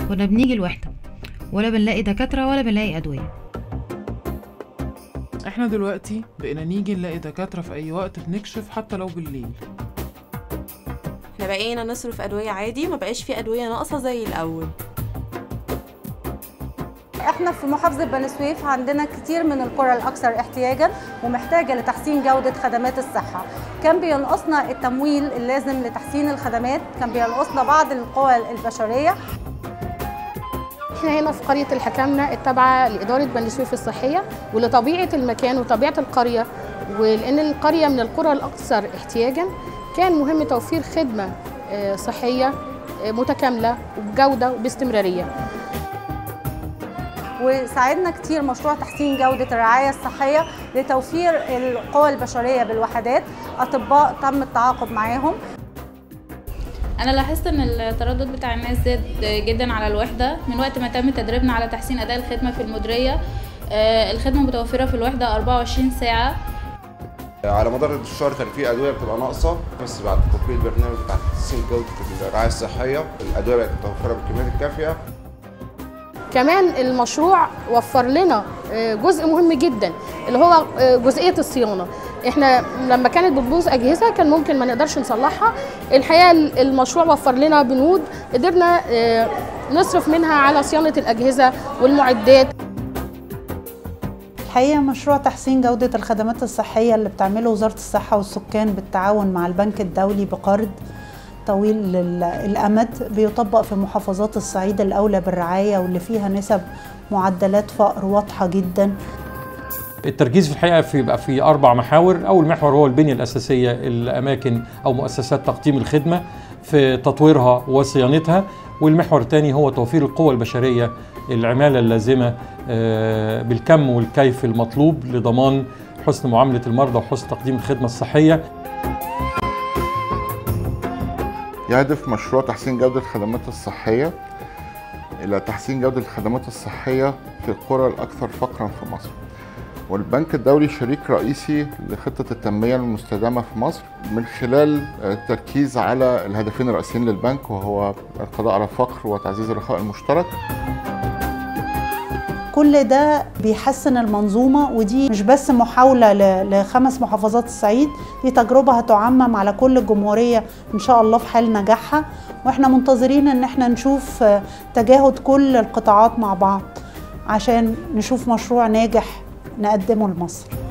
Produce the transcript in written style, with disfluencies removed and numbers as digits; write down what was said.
كنا بنيجي الوحدة ولا بنلاقي دكاترة ولا بنلاقي أدوية. احنا دلوقتي بقينا نيجي نلاقي دكاترة في أي وقت بنكشف حتى لو بالليل. احنا بقينا نصرف أدوية عادي، ما بقاش في أدوية ناقصة زي الأول. احنا في محافظة بني سويف عندنا كتير من القرى الأكثر احتياجاً ومحتاجة لتحسين جودة خدمات الصحة. كان بينقصنا التمويل اللازم لتحسين الخدمات، كان بينقصنا بعض القوى البشرية. احنا هنا في قرية الحكامنة التابعة لإدارة بني سويف الصحية، ولطبيعة المكان وطبيعة القرية، ولأن القرية من القرى الأكثر احتياجاً كان مهم توفير خدمة صحية متكاملة وبجودة وباستمرارية. وساعدنا كتير مشروع تحسين جودة الرعاية الصحية لتوفير القوى البشرية بالوحدات، أطباء تم التعاقد معاهم. أنا لاحظت إن التردد بتاع الناس زاد جدا على الوحدة من وقت ما تم تدريبنا على تحسين أداء الخدمة في المديرية. الخدمة متوفرة في الوحدة 24 ساعة. على مدار الشهر كان في أدوية بتبقى ناقصة، بس بعد تطبيق البرنامج بتاع تحسين جودة الرعاية الصحية الأدوية بقت متوفرة بالكميات الكافية. كمان المشروع وفر لنا جزء مهم جدا اللي هو جزئية الصيانة. احنا لما كانت بتبوظ أجهزة كان ممكن ما نقدرش نصلحها. الحقيقة المشروع وفر لنا بنود قدرنا نصرف منها على صيانة الأجهزة والمعدات. الحقيقة مشروع تحسين جودة الخدمات الصحية اللي بتعمله وزارة الصحة والسكان بالتعاون مع البنك الدولي بقرض طويل الأمد بيطبق في محافظات الصعيد الأولى بالرعاية واللي فيها نسب معدلات فقر واضحة جدا. التركيز في الحقيقة بيبقى في 4 محاور. أول محور هو البنية الأساسية، الأماكن أو مؤسسات تقديم الخدمة في تطويرها وصيانتها. والمحور الثاني هو توفير القوى البشرية، العمالة اللازمة بالكم والكيف المطلوب لضمان حسن معاملة المرضى وحسن تقديم الخدمة الصحية. يهدف مشروع تحسين جودة الخدمات الصحية إلى تحسين جودة الخدمات الصحية في القرى الأكثر فقراً في مصر. والبنك الدولي شريك رئيسي لخطة التنمية المستدامة في مصر من خلال التركيز على الهدفين الرئيسيين للبنك، وهو القضاء على الفقر وتعزيز الرخاء المشترك. كل ده بيحسن المنظومة، ودي مش بس محاولة ل5 محافظات الصعيد، دي تجربة هتعمم على كل الجمهورية إن شاء الله في حال نجاحها. وإحنا منتظرين إن إحنا نشوف تجاهد كل القطاعات مع بعض عشان نشوف مشروع ناجح نقدمه لمصر.